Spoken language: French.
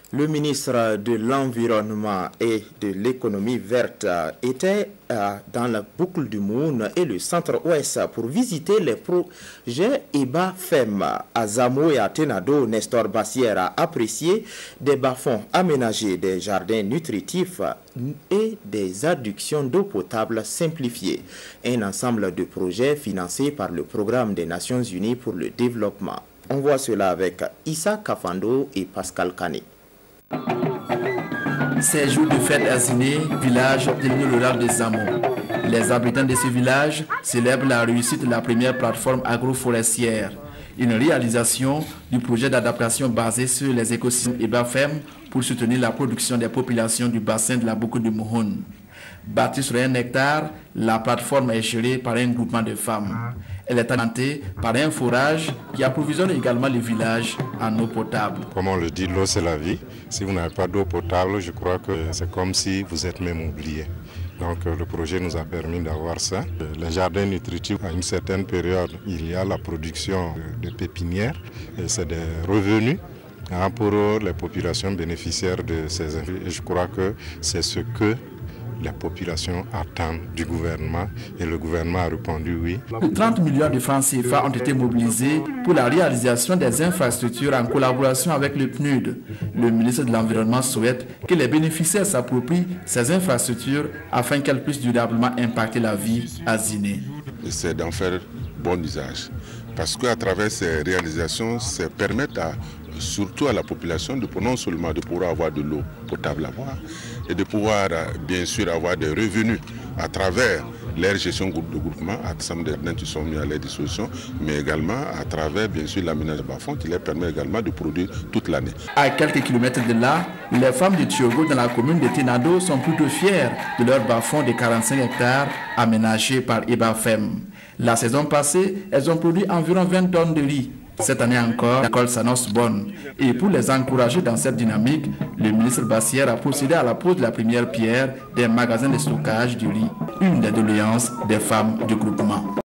Le ministre de l'Environnement et de l'économie verte était dans la boucle du Moun et le centre-ouest pour visiter les projets EBA-FEM. À Zamo et à Tenado, Nestor Bassière a apprécié des bas-fonds aménagés, des jardins nutritifs et des adductions d'eau potable simplifiées. Un ensemble de projets financés par le Programme des Nations Unies pour le développement. On voit cela avec Issa Kafando et Pascal Kane. Ces jours de fête à Ziné, village de l'île rurale de Zamo. Les habitants de ce village célèbrent la réussite de la première plateforme agroforestière, une réalisation du projet d'adaptation basé sur les écosystèmes EBA-FEM pour soutenir la production des populations du bassin de la boucle du Mohon. Bâtie sur 1 hectare, la plateforme est gérée par un groupement de femmes. Elle est alimentée par un forage qui approvisionne également le village en eau potable. Comme on le dit, l'eau c'est la vie. Si vous n'avez pas d'eau potable, je crois que c'est comme si vous êtes même oublié. Donc le projet nous a permis d'avoir ça. Les jardins nutritifs, à une certaine période, il y a la production de pépinières. C'est des revenus pour les populations bénéficiaires de ces investissements. Et je crois que c'est ce que les populations attendent du gouvernement et le gouvernement a répondu oui. 30 millions de francs CFA ont été mobilisés pour la réalisation des infrastructures en collaboration avec le PNUD. Le ministre de l'Environnement souhaite que les bénéficiaires s'approprient ces infrastructures afin qu'elles puissent durablement impacter la vie à Ziné. C'est d'en faire bon usage parce qu'à travers ces réalisations, ça permet surtout à la population de non seulement de pouvoir avoir de l'eau potable à boire et de pouvoir bien sûr avoir des revenus à travers leur gestion de groupement, à ensemble des jardins qui sont mis à leur disposition, mais également à travers bien sûr l'aménagement de bas-fonds qui leur permet également de produire toute l'année. À quelques kilomètres de là, les femmes de Tiogo dans la commune de Tenado sont plutôt fières de leur bas-fonds de 45 hectares aménagés par EBA-FEM. La saison passée, elles ont produit environ 20 tonnes de riz. Cette année encore, la récolte s'annonce bonne. Et pour les encourager dans cette dynamique, le ministre Bassière a procédé à la pose de la première pierre des magasins de stockage du riz, une des doléances des femmes du groupement.